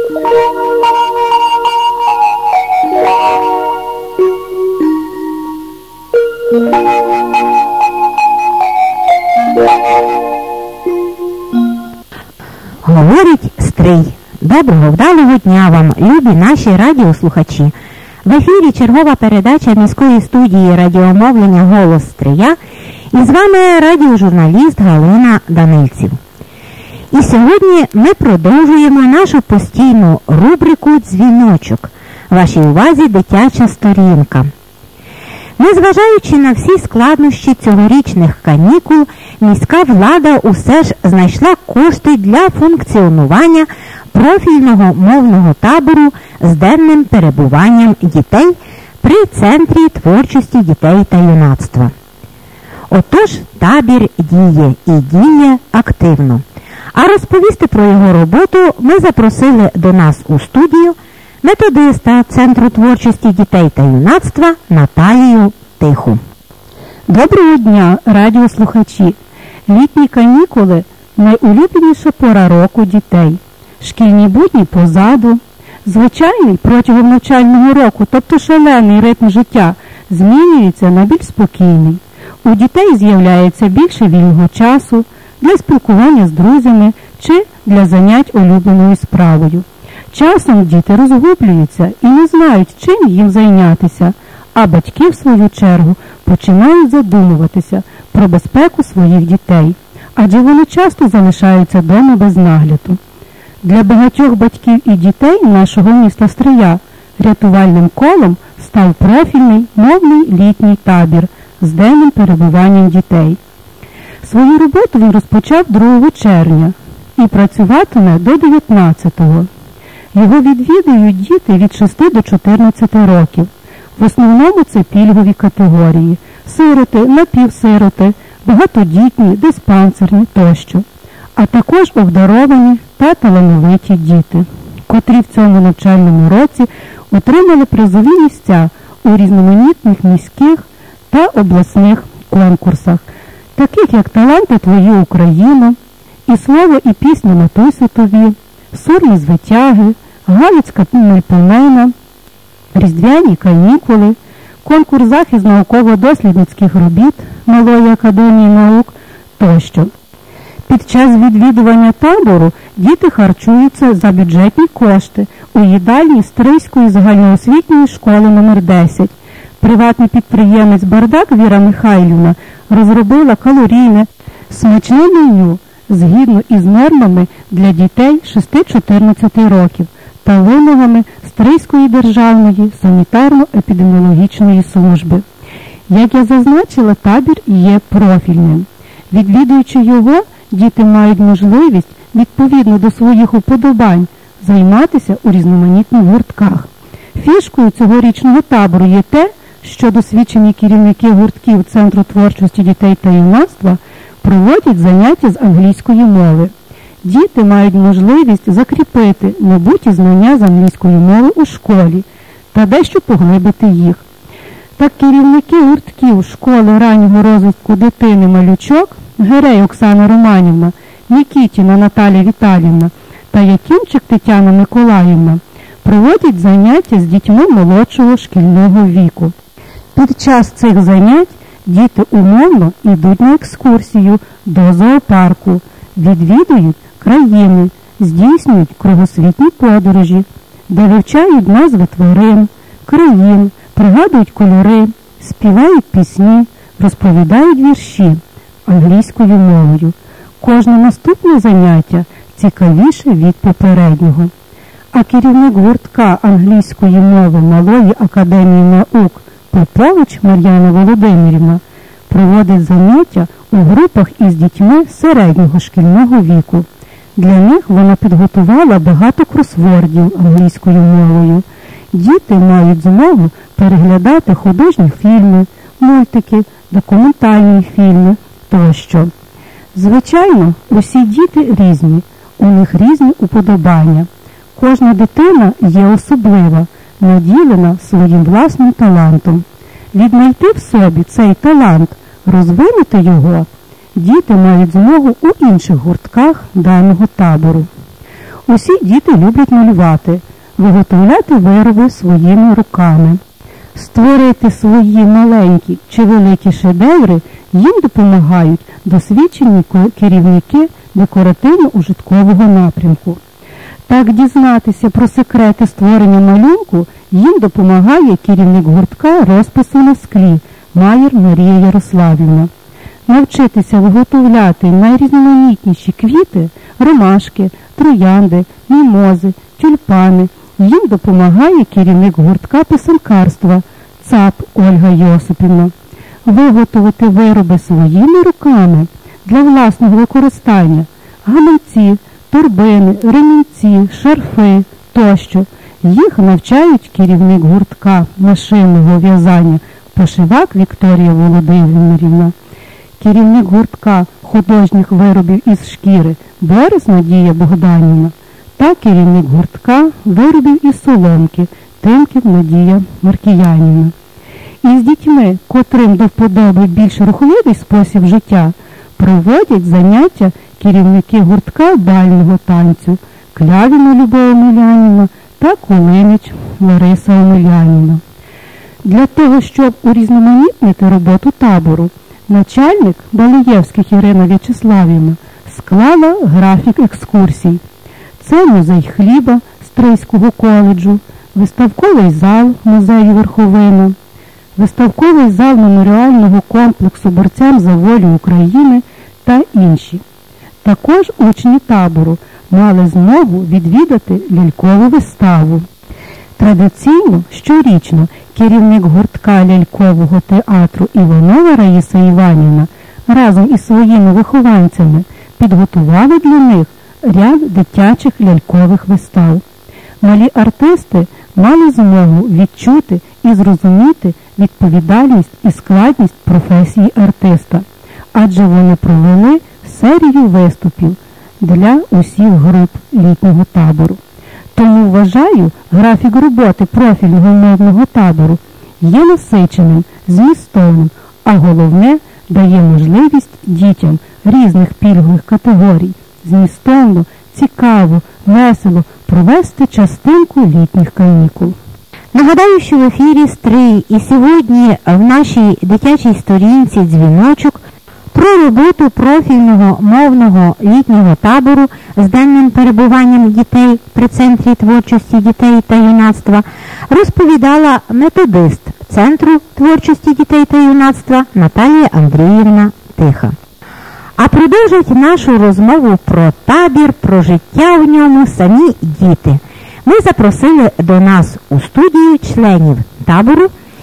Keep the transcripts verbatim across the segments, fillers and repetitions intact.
Говорить Стрий. Доброго, вдалого дня вам, любі наші радіослухачі. В ефірі чергова передача міської студії радіомовлення «Голос Стрия» і з вами радіожурналіст Галина Данильців. І сьогодні ми продовжуємо нашу постійну рубрику «Дзвіночок». Вашій увазі дитяча сторінка. Незважаючи на всі складнощі цьогорічних канікул, міська влада усе ж знайшла кошти для функціонування профільного мовного табору з денним перебуванням дітей при Центрі творчості дітей та юнацтва. Отож, табір діє і діє активно. А розповісти про його роботу ми запросили до нас у студію методиста Центру творчості дітей та юнацтва Наталію Тиху. Доброго дня, радіослухачі! Літні канікули – найулюбленіша пора року дітей. Шкільні будні позаду. Звичайний протягом навчального року, тобто шалений ритм життя, змінюється на більш спокійний. У дітей з'являється більше вільного часу для спілкування з друзями чи для занять улюбленою справою. Часом діти розгублюються і не знають, чим їм зайнятися, а батьки, в свою чергу, починають задумуватися про безпеку своїх дітей, адже вони часто залишаються вдома без нагляду. Для багатьох батьків і дітей нашого міста Стрия рятувальним колом став профільний мовний літній табір з денним перебуванням дітей. Свою роботу він розпочав другого червня і працюватиме до дев'ятнадцятого. Його відвідують діти від шести до чотирнадцяти років. В основному це пільгові категорії – сироти, напівсироти, багатодітні, диспансерні тощо, а також обдаровані та талановиті діти, котрі в цьому навчальному році отримали призові місця у різноманітних міських та обласних конкурсах, таких як «Таланти твої Україно», «І слово, і пісня Матусі тобі», «Сурми з витяги», «Галицька мельпомена», «Різдвяні канікули», конкурс «Захист науково-дослідницьких робіт» Малої академії наук тощо. Під час відвідування табору діти харчуються за бюджетні кошти у їдальні Стрийської загальноосвітньої школи номер десять. Приватний підприємець «Бардак» Віра Михайлівна розробила калорійне, смачне меню згідно із нормами для дітей шести-чотирнадцяти років та вимогами Стрийської державної санітарно-епідеміологічної служби. Як я зазначила, табір є профільним. Відвідуючи його, діти мають можливість, відповідно до своїх уподобань, займатися у різноманітних гуртках. Фішкою цьогорічного табору є те, що досвідчені керівники гуртків Центру творчості дітей та юнацтва проводять заняття з англійської мови. Діти мають можливість закріпити набуті знання з англійської мови у школі та дещо поглибити їх. Так керівники гуртків школи раннього розвитку дитини «Малючок» Герей Оксана Романівна, Нікітіна Наталія Віталіївна та Якимчик Тетяна Миколаївна проводять заняття з дітьми молодшого шкільного віку. Під час цих занять діти умовно йдуть на екскурсію до зоопарку, відвідують країни, здійснюють кругосвітні подорожі, де вивчають назви тварин, країн, пригадують кольори, співають пісні, розповідають вірші англійською мовою. Кожне наступне заняття цікавіше від попереднього. А керівник гуртка англійської мови Малої академії наук Попович Мар'яна Володимирівна проводить заняття у групах із дітьми середнього шкільного віку. Для них вона підготувала багато кросвордів англійською мовою. Діти мають змогу переглядати художні фільми, мультики, документальні фільми тощо. Звичайно, усі діти різні, у них різні уподобання. Кожна дитина є особлива, наділена своїм власним талантом. Віднайти в собі цей талант, розвинути його, діти мають змогу у інших гуртках даного табору. Усі діти люблять малювати, виготовляти вироби своїми руками. Створити свої маленькі чи великі шедеври їм допомагають досвідчені керівники декоративно-ужиткового напрямку. Так дізнатися про секрети створення малюнку їм допомагає керівник гуртка розпису на склі Маєр Марія Ярославівна. Навчитися виготовляти найрізноманітніші квіти, ромашки, троянди, мімози, тюльпани їм допомагає керівник гуртка писанкарства ЦАП Ольга Йосипівна. Виготовити вироби своїми руками для власного використання – гаманці, торбини, ремінці, шарфи тощо – їх навчають керівник гуртка машинного в'язання Пошивак Вікторія Володимирівна, керівник гуртка художніх виробів із шкіри Борис Надія Богданівна та керівник гуртка виробів із соломки Тимків Надія Маркіянівна. Із дітьми, котрим до вподоби більш рухливий спосіб життя, проводять заняття керівники гуртка бального танцю Клявіна Любов Омелянівна та Кулинич Лариса Омелянівна. Для того, щоб урізноманітнити роботу табору, начальник Балиєвських Ірина В'ячеславівна склала графік екскурсій. Це музей хліба Стрийського коледжу, виставковий зал музею Верховина, виставковий зал меморіального комплексу борцям за волю України та інші. Також учні табору мали змогу відвідати лялькову виставу. Традиційно, щорічно, керівник гуртка лялькового театру Іванова Раїса Іванівна разом із своїми вихованцями підготували для них ряд дитячих лялькових вистав. Малі артисти мали змогу відчути і зрозуміти відповідальність і складність професії артиста, адже вони провели серію виступів для усіх груп літнього табору. Тому, вважаю, графік роботи профільного мовного табору є насиченим, змістовним, а головне – дає можливість дітям різних пільгових категорій змістовно, цікаво, весело провести частинку літніх канікул. Нагадаю, що в ефірі Стрий і сьогодні в нашій дитячій сторінці «Дзвіночок» про роботу профільного мовного літнього табору з денним перебуванням дітей при Центрі творчості дітей та юнацтва розповідала методист Центру творчості дітей та юнацтва Наталія Андріївна Тиха. А продовжать нашу розмову про табір, про життя в ньому самі діти. Ми запросили до нас у студію членів табору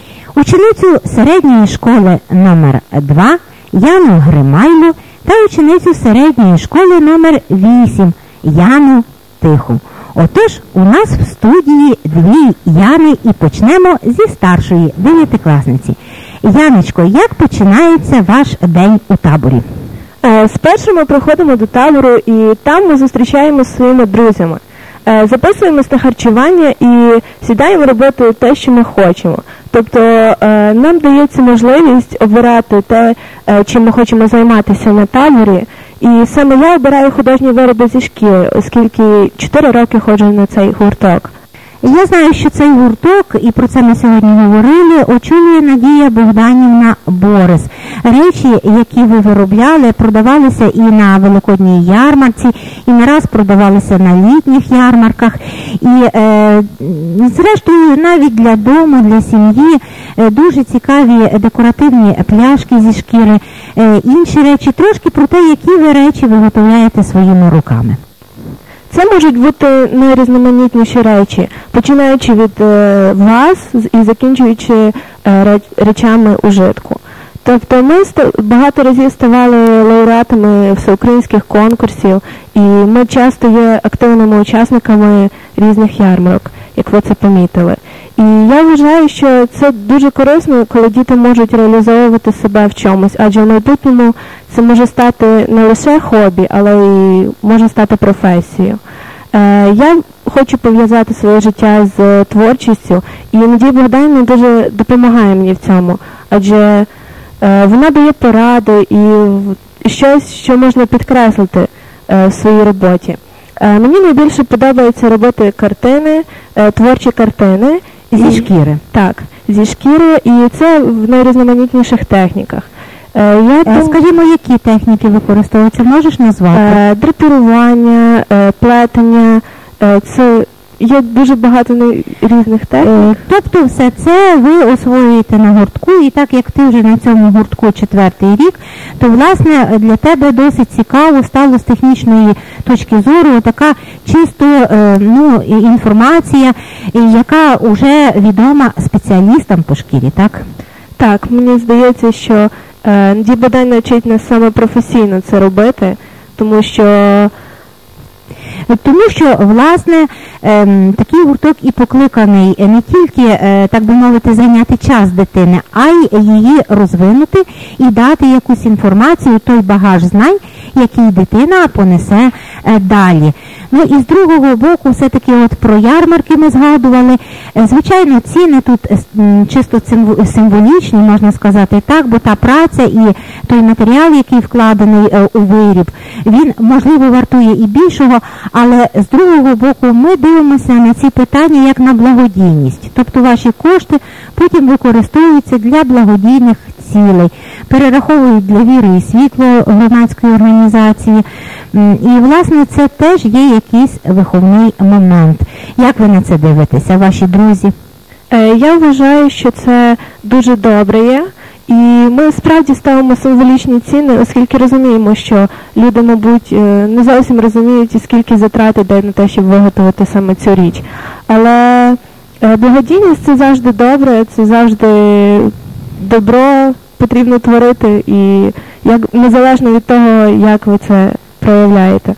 ученицю середньої школи номер два Яну Гримайло та ученицю середньої школи номер вісім Яну Тиху. Отож, у нас в студії дві Яни і почнемо зі старшої дев'ятикласниці. Яночко, як починається ваш день у таборі? Спершу ми приходимо до табору і там ми зустрічаємося зі своїми друзями. Записуємось на харчування і сідаємо робити те, що ми хочемо. Тобто нам дається можливість обирати те, чим ми хочемо займатися на таборі. І саме я обираю художні вироби зі шкіри, оскільки чотири роки ходжу на цей гурток. Я знаю, що цей гурток, і про це ми сьогодні говорили, очолює Надія Богданівна Борис. Речі, які ви виробляли, продавалися і на Великодній ярмарці, і не раз продавалися на літніх ярмарках. І, е, зрештою, навіть для дому, для сім'ї е, дуже цікаві декоративні пляшки зі шкіри, е, інші речі. Трошки про те, які ви речі виготовляєте своїми руками. Це можуть бути найрізноманітніші речі, починаючи від е, ваз і закінчуючи е, речами ужитку. Тобто ми багато разів ставали лауреатами всеукраїнських конкурсів, і ми часто є активними учасниками різних ярмарок, як ви це помітили. І я вважаю, що це дуже корисно, коли діти можуть реалізовувати себе в чомусь, адже в майбутньому це може стати не лише хобі, але й може стати професією. Е, я хочу пов'язати своє життя з творчістю, і Надія Богданівна дуже допомагає мені в цьому, адже е, вона дає поради і щось, що можна підкреслити е, в своїй роботі. Е, мені найбільше подобається робити картини, е, творчі картини. Зі шкіри. Так, зі шкіри, і це в найрізноманітніших техніках. Е, я Е, дум... Скажімо, які техніки використовуються, можеш назвати? Е, драпірування, е, плетення, е, це є дуже багато не- різних технік. Е, Тобто все це ви освоюєте на гуртку, і так як ти вже на цьому гуртку четвертий рік, то власне для тебе досить цікаво стало з технічної точки зору така чисто е, ну, і- інформація, і яка вже відома спеціалістам по шкірі, так? Так, мені здається, що е, Дібодай навчить нас саме професійно це робити, тому що Тому що, власне, ем, такий гурток і покликаний не тільки, е, так би мовити, зайняти час дитини, а й її розвинути і дати якусь інформацію, той багаж знань, який дитина понесе е, далі. Ну і з другого боку, все-таки от про ярмарки ми згадували. Е, Звичайно, ціни тут е, м, чисто символ- символічні, можна сказати так, бо та праця і той матеріал, який вкладений е, у виріб, він, можливо, вартує і більшого, але з другого боку ми дивимося на ці питання як на благодійність. Тобто ваші кошти потім використовуються для благодійних цілей, перераховують для віри і світло громадської організації. М, І, власне, це теж є якийсь виховний момент. Як ви на це дивитеся, ваші друзі? е, я вважаю, що це дуже добре є. І ми справді ставимо символічні ціни, оскільки розуміємо, що люди, мабуть, е, не зовсім розуміють, і скільки затрат йде на те, щоб виготовити саме цю річ. Але е, благодійність – це завжди добре, це завжди добро потрібно творити, і як, незалежно від того, як ви це проявляєте.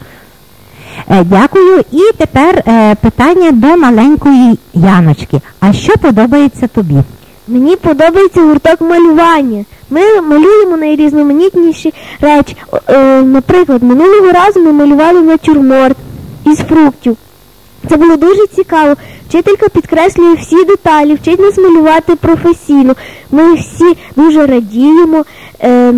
Е, Дякую. І тепер е, питання до маленької Яночки. А що подобається тобі? Мені подобається гурток малювання. Ми малюємо найрізноманітніші речі. О, е, наприклад, минулого разу ми малювали натюрморт із фруктів. Це було дуже цікаво. Вчителька підкреслює всі деталі, вчить нас малювати професійно. Ми всі дуже радіємо, е,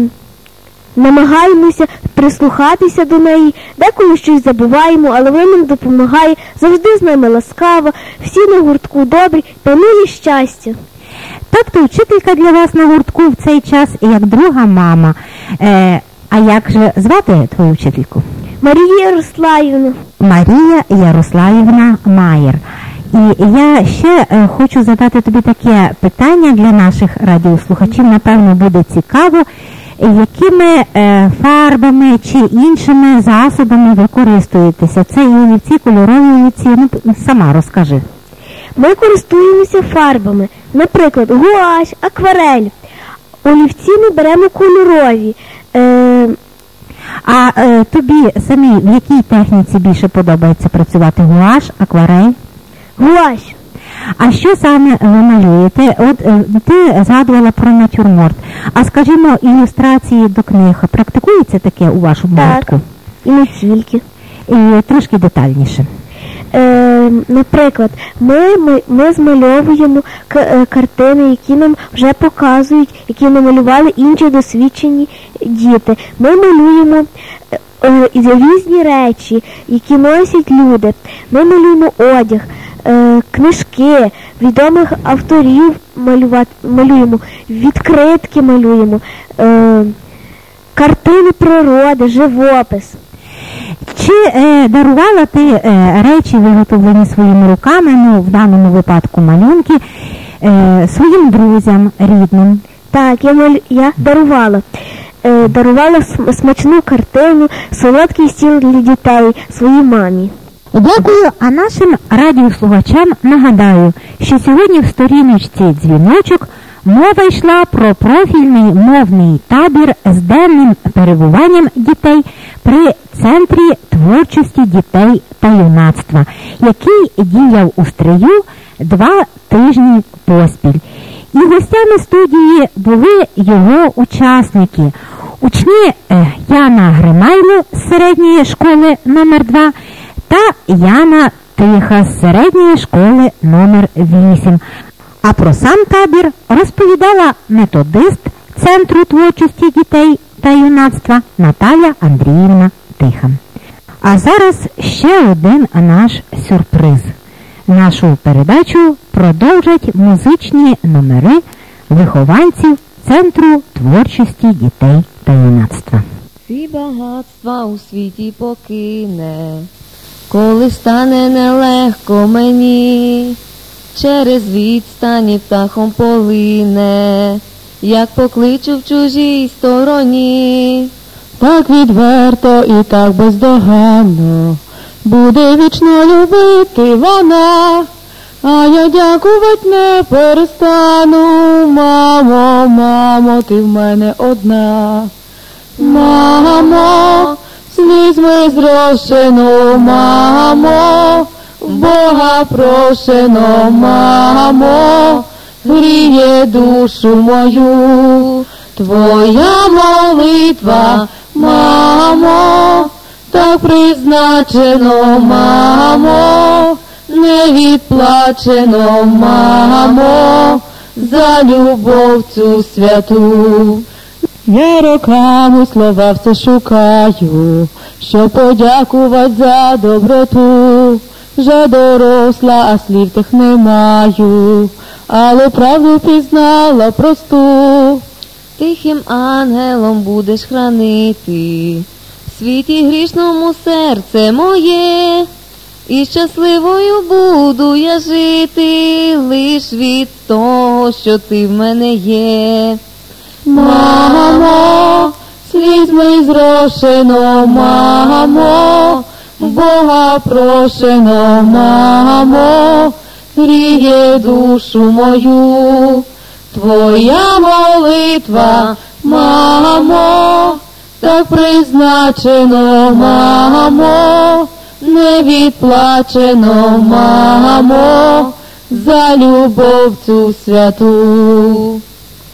намагаємося прислухатися до неї. Деколи щось забуваємо, але вона нам допомагає. Завжди з нами ласкава, всі на гуртку добрі, панує щастя. Тобто вчителька для вас на гуртку в цей час як друга мама. Е, а як же звати твою вчительку? Марія Ярославівна. Марія Ярославівна Маєр. І я ще е, хочу задати тобі таке питання для наших радіослухачів. Напевно, буде цікаво, якими е, фарбами чи іншими засобами ви користуєтеся? Це і олівці, кольорові олівці. Ну, сама розкажи. Ми користуємося фарбами, наприклад, гуаш, акварель. Олівці ми беремо кольорові. Е, А е, тобі самі в якій техніці більше подобається працювати? Гуаш, акварель? гуаш. А що саме ви малюєте? От е, ти згадувала про натюрморт. А скажімо, ілюстрації до книг. Практикується таке у вашому Так. гуртку? І не тільки. І трошки детальніше. Е, наприклад, ми, ми, ми змальовуємо к- е, картини, які нам вже показують, які намалювали інші досвідчені діти. Ми малюємо е, е, різні речі, які носять люди. Ми малюємо одяг, е, книжки, відомих авторів малювати, малюємо, відкритки малюємо, е, картини природи, живопис. Чи е, дарувала ти е, речі, виготовлені своїми руками, ну, в даному випадку малюнки, е, своїм друзям, рідним? Так, я, малю... я дарувала. Е, дарувала см- смачну картину, солодкий стіл для дітей своїй мамі. Дякую, а нашим радіослухачам нагадаю, що сьогодні в сторіночці «Дзвіночок» мова йшла про профільний мовний табір з денним перебуванням дітей при Центрі творчості дітей та юнацтва, який діяв у Стрию два тижні поспіль. І гостями студії були його учасники. Учні е, Яна Гримайло з середньої школи номер два та Яна Тиха з середньої школи номер вісім. А про сам табір розповідала методист Центру творчості дітей та юнацтва Наталя Андріївна Тиха. А зараз ще один наш сюрприз. Нашу передачу продовжать музичні номери вихованців Центру творчості дітей та юнацтва. Всі багатства у світі покине, коли стане нелегко мені, через відстані птахом полине, як покличу в чужій стороні. Так відверто і так бездоганно буде вічно любити вона, а я дякувати не перестану. Мамо, мамо, ти в мене одна. Мамо, слізьми зрошено, мамо, Бога прошено, мамо, гріє душу мою твоя молитва, мамо, так призначено, мамо, не відплачено, мамо, за любов цю святу. Я роками слова все шукаю, щоб подякувати за доброту. Вже доросла, а слів тих не маю, але правду пізнала просту. Тихим ангелом будеш хранити в світі грішному серце моє, і щасливою буду я жити лиш від того, що ти в мене є. Мамо, слізьми зрошено, мамо, Бога прошено, мамо, гріє душу мою твоя молитва, мамо, так призначено, мамо, не відплачено, мамо, за любов цю святу.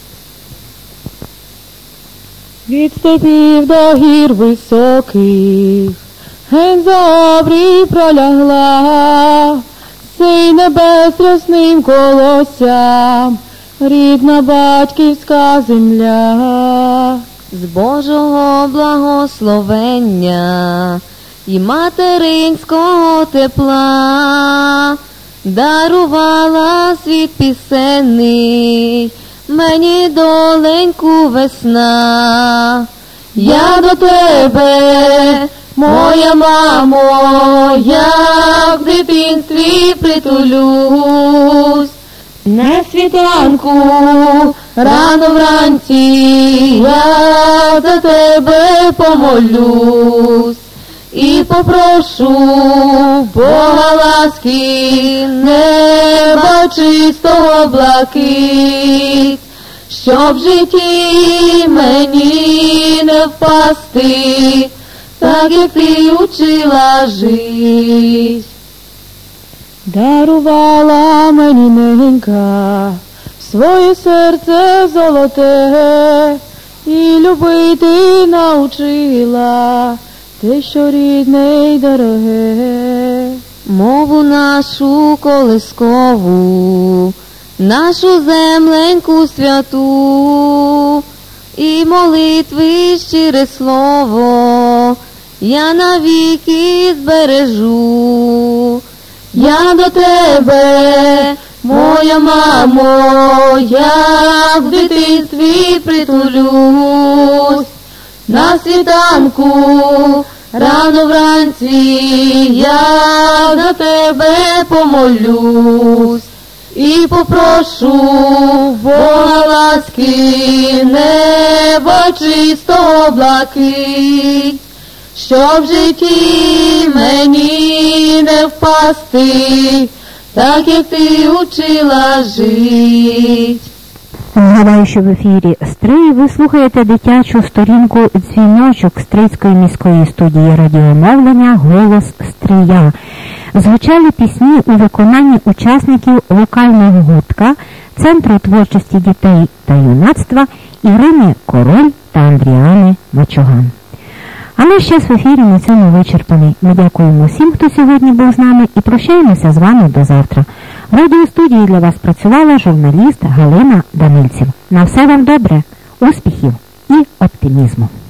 Від степів до гір високих ген за обрій пролягла, сей небес рясним колоссям, рідна батьківська земля. З Божого благословення і материнського тепла дарувала світ пісенний мені доленьку весна. Я до тебе, моя мамо, як в дитинстві притулюсь, не світанку, рано вранці я за тебе помолюсь і попрошу Бога ласки, неба чистого блакить, щоб в житті мені не впасти, так як ти учила жить. Дарувала мені ненька своє серце золоте, і любити научила те, що рідне й дороге. Мову нашу колискову, нашу земленьку святу, і молитви щире слово я навіки збережу. Я до тебе, моя мамо, як в дитинстві притулюсь, на світанку, рано вранці я за тебе помолюсь і попрошу Бога ласки, неба чистого блакить, щоб в житті мені не впасти, так як ти учила жить. Нагадаю, що в ефірі «Стрий» ви слухаєте дитячу сторінку «Дзвіночок» Стрийської міської студії радіомовлення «Голос Стрия». Звучали пісні у виконанні учасників вокального гуртка Центру творчості дітей та юнацтва Ірини Король та Андріани Мачуган. А наш час в ефірі на цьому вичерпаний. Ми дякуємо всім, хто сьогодні був з нами, і прощаємося з вами до завтра. В радіостудії для вас працювала журналіст Галина Данильців. На все вам добре, успіхів і оптимізму.